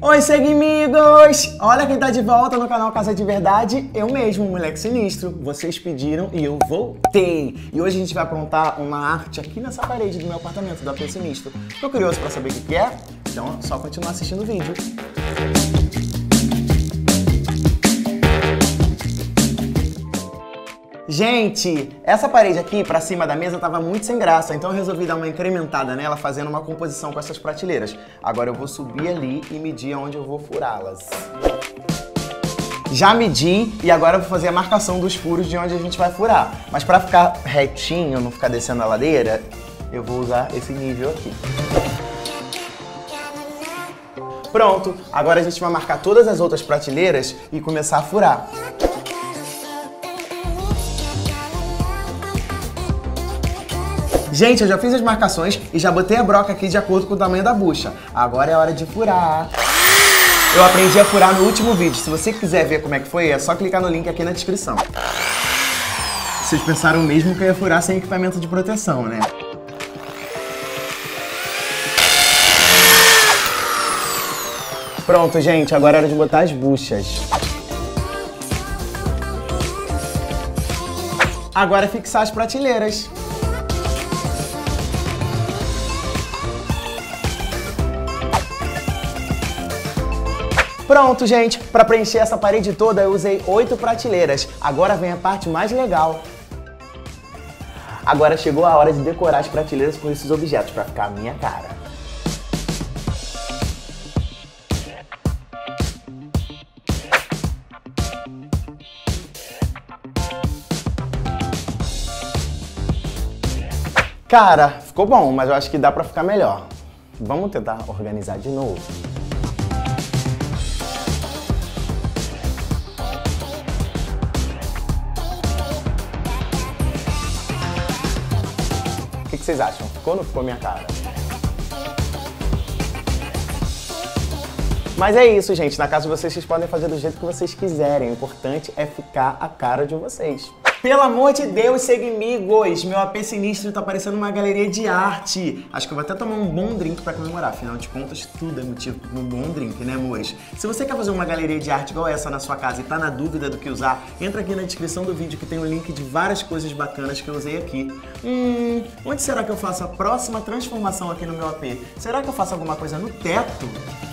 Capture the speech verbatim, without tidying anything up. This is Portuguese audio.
Oi, seguimigos! Olha quem tá de volta no canal Casa de Verdade, eu mesmo, Moleque Sinistro. Vocês pediram e eu voltei. E hoje a gente vai aprontar uma arte aqui nessa parede do meu apartamento, do A P Sinistro. Tô curioso pra saber o que é? Então é só continuar assistindo o vídeo. Gente, essa parede aqui pra cima da mesa tava muito sem graça, então eu resolvi dar uma incrementada nela fazendo uma composição com essas prateleiras. Agora eu vou subir ali e medir onde eu vou furá-las. Já medi e agora eu vou fazer a marcação dos furos de onde a gente vai furar. Mas pra ficar retinho, não ficar descendo a ladeira, eu vou usar esse nível aqui. Pronto, agora a gente vai marcar todas as outras prateleiras e começar a furar. Gente, eu já fiz as marcações e já botei a broca aqui de acordo com o tamanho da bucha. Agora é hora de furar. Eu aprendi a furar no último vídeo. Se você quiser ver como é que foi, é só clicar no link aqui na descrição. Vocês pensaram mesmo que eu ia furar sem equipamento de proteção, né? Pronto, gente. Agora é hora de botar as buchas. Agora é fixar as prateleiras. Pronto, gente, para preencher essa parede toda eu usei oito prateleiras. Agora vem a parte mais legal. Agora chegou a hora de decorar as prateleiras com esses objetos para ficar a minha cara. Cara, ficou bom, mas eu acho que dá para ficar melhor. Vamos tentar organizar de novo. O que vocês acham? Ficou ou não ficou minha cara? Mas é isso, gente. Na casa de vocês, vocês podem fazer do jeito que vocês quiserem. O importante é ficar a cara de vocês. Pelo amor de Deus, seguimigos! Meu A P Sinistro tá parecendo uma galeria de arte. Acho que eu vou até tomar um bom drink pra comemorar. Afinal de contas, tudo é motivo pra um bom drink, né, amores? Se você quer fazer uma galeria de arte igual essa na sua casa e tá na dúvida do que usar, entra aqui na descrição do vídeo que tem o link de várias coisas bacanas que eu usei aqui. Hum, onde será que eu faço a próxima transformação aqui no meu A P? Será que eu faço alguma coisa no teto?